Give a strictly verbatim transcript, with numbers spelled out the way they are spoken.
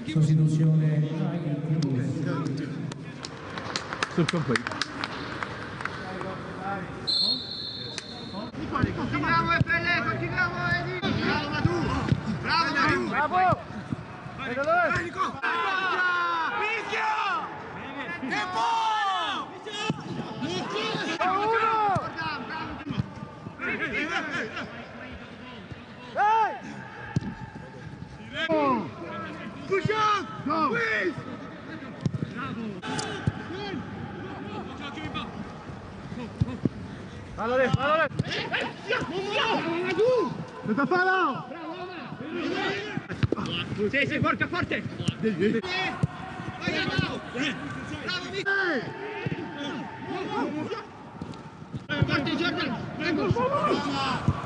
sostituzione sul complete. Continuiamo e Pelle, continuiamo e bravo Madu! Bravo Madu! Bravo! Vedo dove? Nico! Picchio! Tempo! Uno! Ehi! Push up! Go! Please! Allora, allora! Cosa fa là? Sì, sì, forte, forte! Bravo, Forte Jordan!